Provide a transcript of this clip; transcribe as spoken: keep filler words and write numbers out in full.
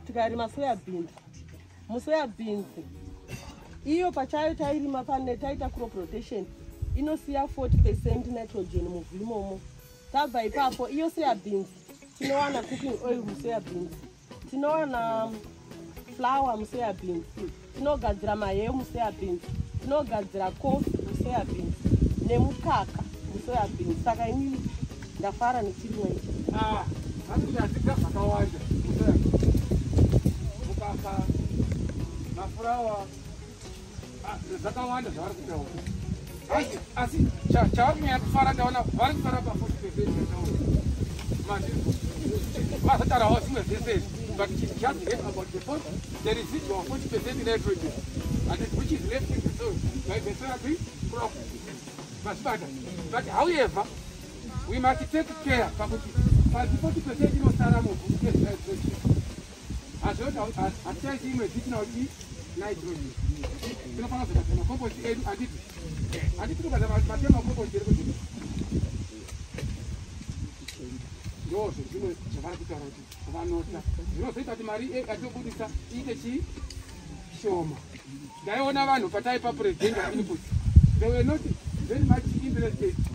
tikarima soya beans. Musoya beans. Iyo pachayo tairima pane taita crop rotation. Inosiya forty percent nitrogen muvhu imomo. Tabva ipapo iyo soya beans. Tinowana cooking oil musoya beans. Tinowana flour musoya beans. Tinogadzira maheyo musoya beans. Tinogadzira coffee musoya beans. Nemukaka musoya beans. Saka ini ndafara nechirimwa ichi. Ah, handizvazika zvakawanda musoya beans. Mukaka mafurawa zvakawanda zvavari kutaura. Asi asi chavari kunyanya kufara ndaona vari kufara pa forty percent manje. Vasatarawo zvimwe zvese. But just get about the point, the residual forty percent nitrogen, and it, which is left in the soil by the soybean crop. But, but however, we must take care for the forty percent in Osaramo to get nitrogen. As well as attaching additional nitrogen. You know, for compost additive. Additive is a material compost. Yo, you know, vanota zvinozoita kuti mari yatobudisa iite chishoma. Ndaiona vanhu pataipa president input, they were not very much interested